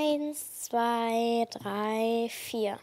1, 2, 3, 4.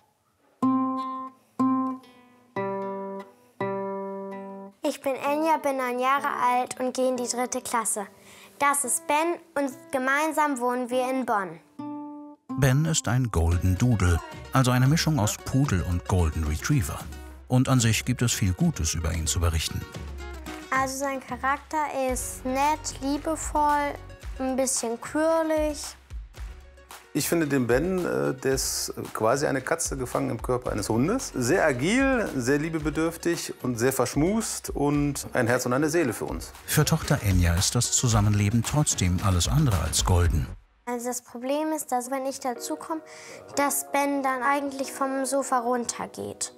Ich bin Enja, bin 9 Jahre alt und gehe in die 3. Klasse. Das ist Ben und gemeinsam wohnen wir in Bonn. Ben ist ein Golden Doodle, also eine Mischung aus Pudel und Golden Retriever. Und an sich gibt es viel Gutes über ihn zu berichten. Also sein Charakter ist nett, liebevoll, ein bisschen quirlig. Ich finde den Ben, der ist quasi eine Katze gefangen im Körper eines Hundes. Sehr agil, sehr liebebedürftig und sehr verschmust und ein Herz und eine Seele für uns. Für Tochter Enja ist das Zusammenleben trotzdem alles andere als golden. Also das Problem ist, dass wenn ich dazukomme, dass Ben dann eigentlich vom Sofa runtergeht.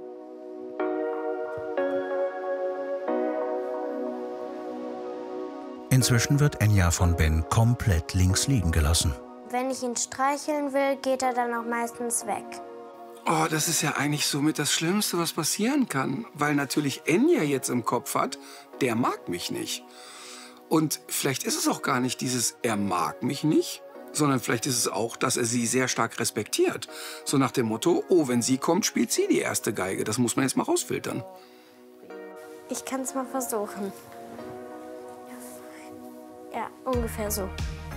Inzwischen wird Enja von Ben komplett links liegen gelassen. Wenn ich ihn streicheln will, geht er dann auch meistens weg. Oh, das ist ja eigentlich somit das Schlimmste, was passieren kann. Weil natürlich Enja jetzt im Kopf hat, der mag mich nicht. Und vielleicht ist es auch gar nicht dieses, er mag mich nicht, sondern vielleicht ist es auch, dass er sie sehr stark respektiert. So nach dem Motto, oh, wenn sie kommt, spielt sie die erste Geige. Das muss man jetzt mal rausfiltern. Ich kann es mal versuchen. Ja, ungefähr so.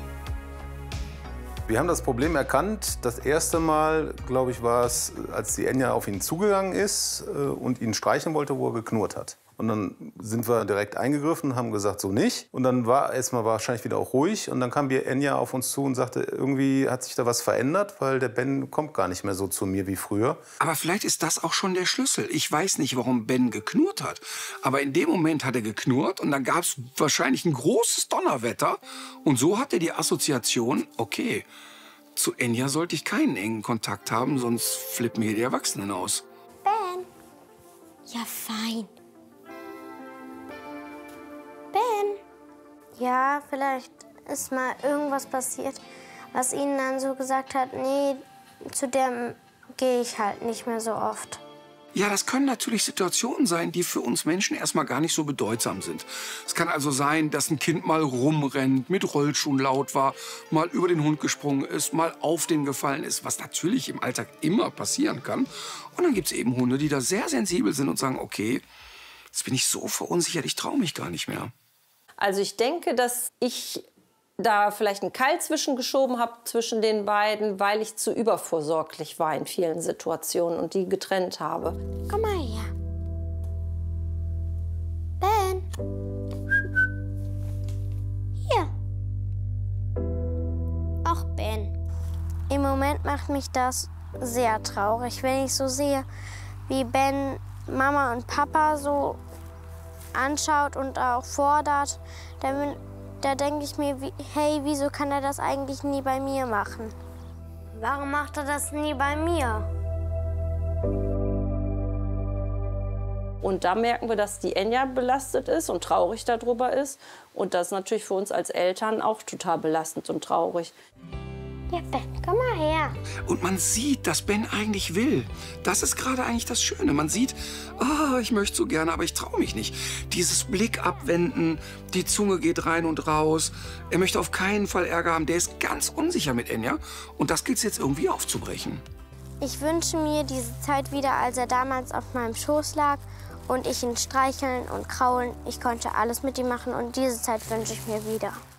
Wir haben das Problem erkannt. Das erste Mal, glaube ich, war es, als die Enja auf ihn zugegangen ist und ihn streicheln wollte, wo er geknurrt hat. Und dann sind wir direkt eingegriffen und haben gesagt, so nicht. Und dann war erstmal wahrscheinlich wieder auch ruhig. Und dann kam die Enja auf uns zu und sagte, irgendwie hat sich da was verändert, weil der Ben kommt gar nicht mehr so zu mir wie früher. Aber vielleicht ist das auch schon der Schlüssel. Ich weiß nicht, warum Ben geknurrt hat. Aber in dem Moment hat er geknurrt und dann gab es wahrscheinlich ein großes Donnerwetter. Und so hat er die Assoziation, okay, zu Enja sollte ich keinen engen Kontakt haben, sonst flippen hier die Erwachsenen aus. Ben? Ja, fein. Ben? Ja, vielleicht ist mal irgendwas passiert, was ihnen dann so gesagt hat, nee, zu dem gehe ich halt nicht mehr so oft. Ja, das können natürlich Situationen sein, die für uns Menschen erstmal gar nicht so bedeutsam sind. Es kann also sein, dass ein Kind mal rumrennt, mit Rollschuhen laut war, mal über den Hund gesprungen ist, mal auf den gefallen ist, was natürlich im Alltag immer passieren kann. Und dann gibt es eben Hunde, die da sehr sensibel sind und sagen, okay, jetzt bin ich so verunsichert, ich traue mich gar nicht mehr. Also ich denke, dass ich da vielleicht einen Keil zwischengeschoben habe zwischen den beiden, weil ich zu übervorsorglich war in vielen Situationen und die getrennt habe. Komm mal her. Ben. Hier. Ach, Ben. Im Moment macht mich das sehr traurig, wenn ich so sehe, wie Ben Mama und Papa so anschaut und auch fordert. Da denke ich mir, hey, wieso kann er das eigentlich nie bei mir machen? Warum macht er das nie bei mir? Und da merken wir, dass die Enja belastet ist und traurig darüber ist. Und das ist natürlich für uns als Eltern auch total belastend und traurig. Ja, Ben, komm mal her. Und man sieht, dass Ben eigentlich will. Das ist gerade eigentlich das Schöne. Man sieht, oh, ich möchte so gerne, aber ich traue mich nicht. Dieses Blick abwenden, die Zunge geht rein und raus. Er möchte auf keinen Fall Ärger haben. Der ist ganz unsicher mit Enja. Und das gilt es jetzt irgendwie aufzubrechen. Ich wünsche mir diese Zeit wieder, als er damals auf meinem Schoß lag und ich ihn streicheln und kraulen. Ich konnte alles mit ihm machen und diese Zeit wünsche ich mir wieder.